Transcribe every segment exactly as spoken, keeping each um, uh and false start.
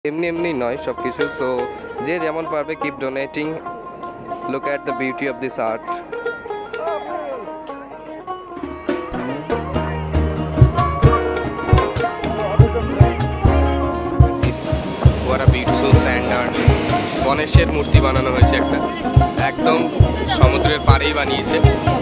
এমনি এমনি নয় সব কিছু। সো যে যেমন পারবে keep donating, look at the beauty of this art. What a beautiful sand art. গণেশের মূর্তি বানানো হয়েছে একটা, একদম সমুদ্রের পাড়েই বানিয়েছে।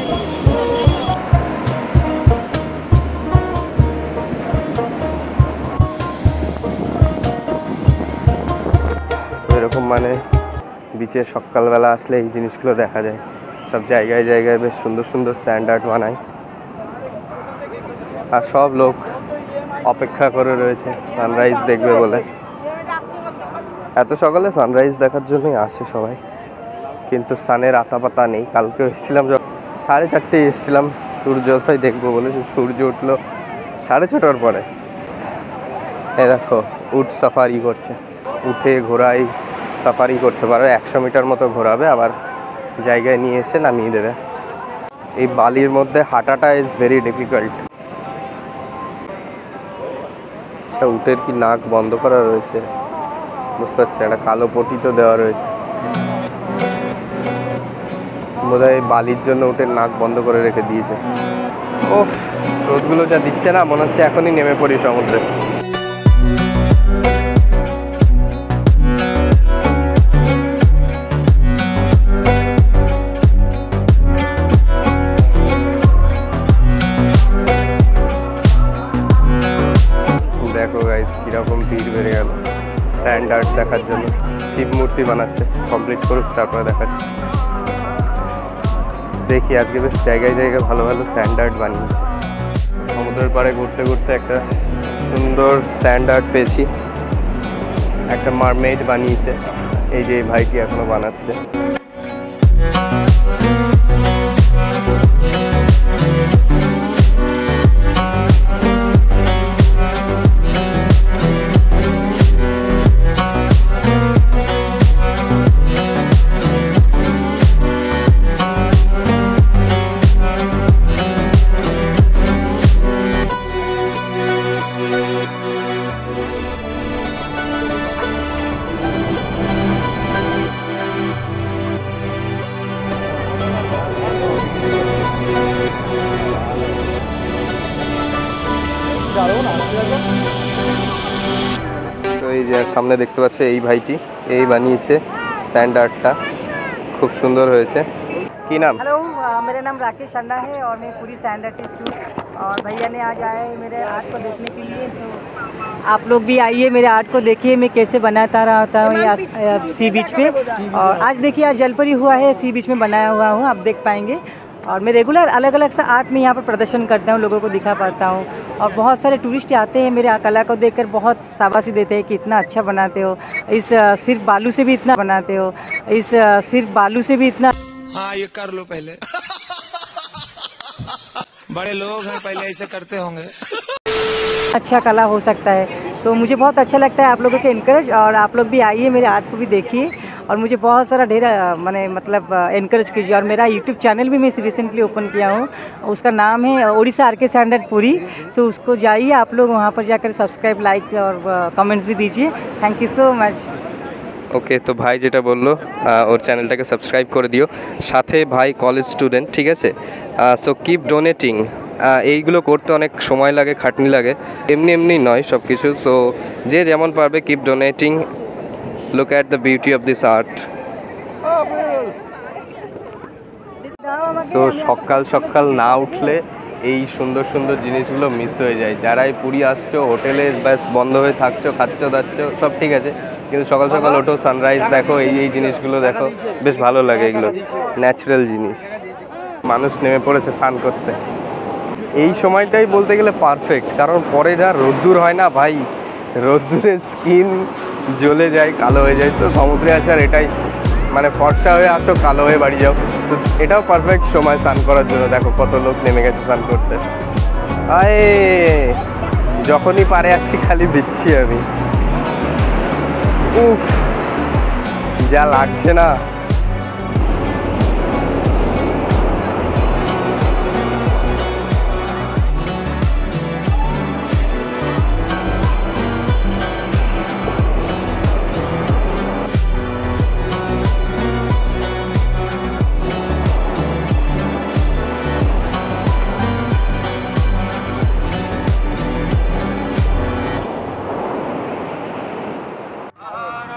এরকম মানে বিচে সকালবেলা আসলে এই জিনিসগুলো দেখা যায়। সব জায়গায় জায়গায় বেশ সুন্দর সুন্দর স্যান্ড আর্ট বানায়, আর সব লোক অপেক্ষা করে রয়েছে সানরাইজ দেখবে বলে। এত সকালে সানরাইজ দেখার জন্যই আসে সবাই, কিন্তু সানের আতা পাতা নেই। কালকে এসেছিলাম সাড়ে চারটেই এসেছিলাম সূর্যোদয় দেখবো বলে, সূর্য উঠলো সাড়ে ছটার পরে। এ দেখো উট সাফারি করছে, উঠে ঘোরাই সাফারি করতে পারো, একশো মিটার মতো ঘোরাবে, আবার জায়গায় নিয়ে এসে নামিয়ে দেবে। এই বালির মধ্যে হাঁটাটা ইজ ভেরি ডিফিকাল্ট। আচ্ছা, উটের কি নাক বন্ধ করা রয়েছে বুঝতে পারছি, একটা কালো পটি তো দেওয়া রয়েছে, বোধহয় এই বালির জন্য উটের নাক বন্ধ করে রেখে দিয়েছে। ও রোদগুলো যা দিচ্ছে না, মনে হচ্ছে এখনই নেমে পড়ি সমুদ্রে। দেখো গাইস কিরকম ভিড় বেড়ে গেল স্যান্ড আর্ট দেখার জন্য। শিব মূর্তি বানাচ্ছে, কমপ্লিট করুক তারপরে দেখাচ্ছে। দেখি আজকে বেশ জায়গায় জায়গায় ভালো ভালো স্যান্ড আর্ট বানিয়েছে। সমুদ্রের পাড়ে ঘুরতে ঘুরতে একটা সুন্দর স্যান্ড আর্ট পেয়েছি, একটা মারমেড বানিয়েছে। এই যে ভাইটি এখনো বানাচ্ছে। তো এই যে সামনে দেখতে পাচ্ছ এই ভাইটি এই বানিয়েছে স্যান্ড আর্টটা, খুব সুন্দর হয়েছে। কি নাম? हेलो, मेरा नाम राकेश अन्ना है और मैं पूरी सैंड आर्टिस्ट हूँ। और भैया ने आज आए हैं मेरे आर्ट को देखने के लिए। सो आप लोग भी आइए, मेरे आर्ट को देखिए मैं कैसे बनाता रहता हूँ यहाँ सी बीच पे। और आज देखिए आज जलपरी हुआ है, सी बीच में बनाया हुआ हूँ, आप देख पाएंगे। और मैं रेगुलर अलग अलग सा आर्ट में यहाँ पर प्रदर्शन करता हूँ, लोगों को दिखा पाता हूँ। और बहुत सारे टूरिस्ट आते हैं मेरे कला को देखकर, बहुत शाबाशी देते हैं कि इतना अच्छा बनाते हो, इस सिर्फ बालू से भी इतना बनाते हो, इस सिर्फ बालू से भी इतना। हाँ ये कर लो पहले बड़े लोग हैं, पहले ऐसे करते होंगे। अच्छा कला हो सकता है, तो मुझे बहुत अच्छा लगता है आप लोगों के इनकरेज। और आप लोग भी आइए, मेरे आर्ट को भी देखिए, और मुझे बहुत सारा ढेर मैंने मतलब इनकरेज कीजिए। और मेरा यूट्यूब चैनल भी मैं रिसेंटली ओपन किया हूँ, उसका नाम है Odisha R K sand art Puri. So उसको जाइए आप लोग, वहाँ पर जाकर सब्सक्राइब लाइक और कमेंट्स भी दीजिए। Thank you so much. Okay, তো ভাই যেটা বললো ওর চ্যানেলটাকে সাবস্ক্রাইব করে দিও। সাথে ভাই কলেজ স্টুডেন্ট, ঠিক আছে? So keep donating. এইগুলো করতে অনেক সময় লাগে, খাটনি লাগে, এমনি এমনি নয় সব কিছু। সো যে যেমন পারবে keep donating, look at the beauty of this art. So সকাল সকাল না উঠলে এই সুন্দর সুন্দর জিনিসগুলো মিস হয়ে যায়। যারাই পুরী আসছো, হোটেলে ব্যাস বন্ধ হয়ে থাকছো, খাচ্ছ দাচ্ছ সব ঠিক আছে, কিন্তু সকাল সকাল ওঠো, সানরাইজ দেখো, এই এই জিনিসগুলো দেখো, বেশ ভালো লাগে। এগুলো ন্যাচারাল জিনিস। মানুষ নেমে পড়েছে স্নান করতে। এই সময়টাই বলতে গেলে পারফেক্ট, কারণ পরে যা রোদ্দুর হয় না ভাই, রোদ্দুরে স্কিন জ্বলে যায়, কালো হয়ে যায়। তো সমুদ্রে আসার এটাই মানে ফর্সা হয়ে আসো, কালো হয়ে বাড়ি যাও। তো এটাও পারফেক্ট সময় স্নান করার জন্য। দেখো কত লোক নেমে গেছে স্নান করতে। আয় যখনই পারে আসছি খালি দিচ্ছি আমি। উফ যা লাগছে না।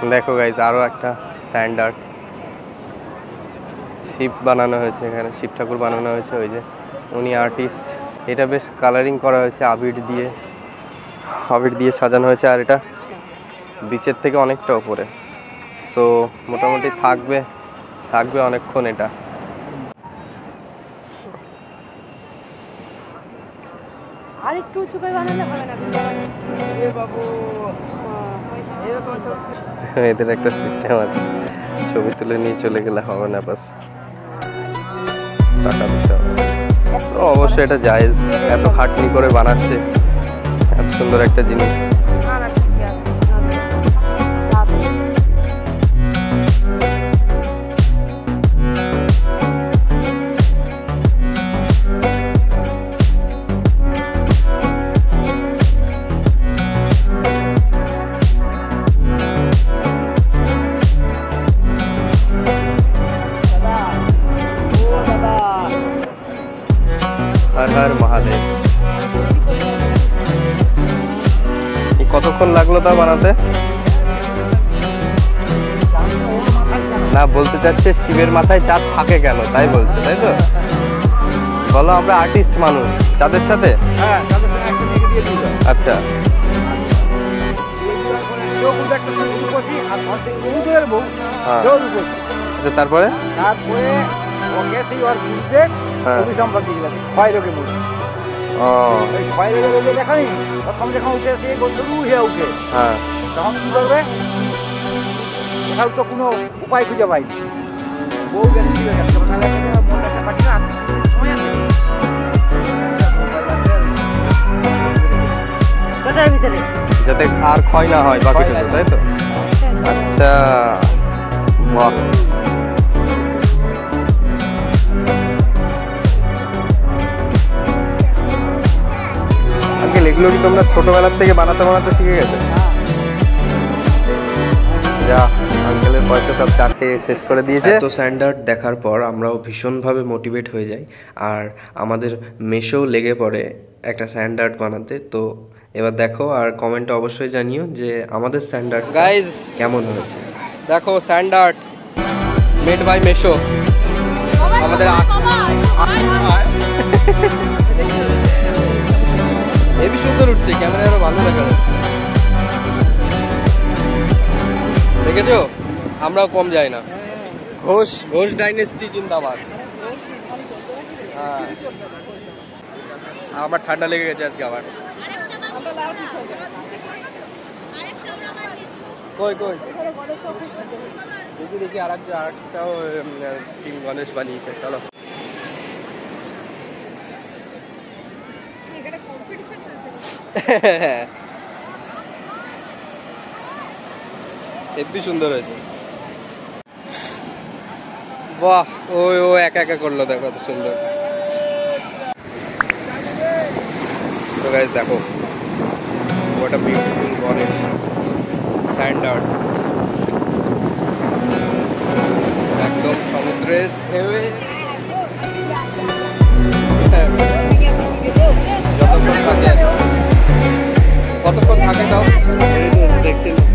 দেখো গাইস, আরো একটা স্যান্ড আর্ট, শিব বানানো হয়েছে এখানে, শিব ঠাকুর বানানো হয়েছে, ওই যে উনি আর্টিস্ট। এটা বেশ কালারিং করা হয়েছে আবির দিয়ে, আবির দিয়ে সাজানো হয়েছে। আর এটা বিচের থেকে অনেকটা উপরে, সো মোটামুটি থাকবে থাকবে অনেকক্ষণ এটা। আর একটু উঁচু করে বানালে হবে না বাবু? এদের একটা সিস্টেম আছে, ছবি তুলে নিয়ে চলে গেলে হবে না, বাস টাকা দিতে হবে। তো অবশ্যই এটা জায়েজ, এত খাটনি করে বানাচ্ছে এত সুন্দর একটা জিনিস। হর হর মহাদেব। কতক্ষণ লাগলো তা বানাতে? না, বলতে চাচ্ছে শিবের মাথায় চাঁদ থাকে কেন, তাই বলছে, তাই তো? বলো, আমরা আর্টিস্ট মানুষ, চাঁদের সাথে। আচ্ছা, তারপরে তারপরে ওকে সেই ওর বুঝবে অভিসম্পদ দিয়ে দিলাম ছয় লোকে বলছে। ও ওই ছয় লোকে বলবে দেখানি, প্রথম যখন উঠে সে শুরু হয়ে উঠে, হ্যাঁ, তখন কী করবে? কোথাও তো কোনো উপায় খুঁজে পাই, বউ গেছে ঠিক আছে, তখন তাহলে মন রাখতে পারছি না, সময় আছে ভিতরে যাতে আর ক্ষয় না হয় বাকিটুকু, তাই তো? আচ্ছা, বাহ। আঙ্কেল, এগুলো কি তোমরা ছোটবেলার থেকে বানাতে বানাতে শিখে গেছে? যা, আঙ্কেলের পয়সা সব চারটে শেষ করে দিয়েছে। তো স্যান্ড আর্ট দেখার পর আমরাও ভীষণভাবে মোটিভেট হয়ে যাই, আর আমাদের মেশেও লেগে পড়ে একটা স্যান্ড আর্ট বানাতে। তো এবার দেখো আর কমেন্টে অবশ্যই জানিও যে আমাদের স্যান্ড আর্ট গাইজ কেমন হয়েছে। দেখো, স্যান্ড আর্ট মেড বাই মেশো, আমাদের হেবি সুন্দর উঠছে, ক্যামেরা আরো ভালো দেখা যাচ্ছে, দেখেছো? আমরাও কম যাই না। ঘোষ ঘোষ ডাইনেস্টি জিন্দাবাদ। হ্যাঁ, আমার ঠান্ডা লেগে গেছে আজকে আবার। কই কই দেখি দেখি আর একটা আর একটাও টিম গণেশ বানিয়েছে। চলো, হেব্বি সুন্দর হয়েছে। বাহ, ওই ও একা একা করলো, দেখো কত সুন্দর। তো গাইস দেখো, what a beautiful Ganesh sand art, একদম সমুদ্রের ঢেউয়ে। যতক্ষণ থাকে, কতক্ষণ থাকে তাও দেখছেন।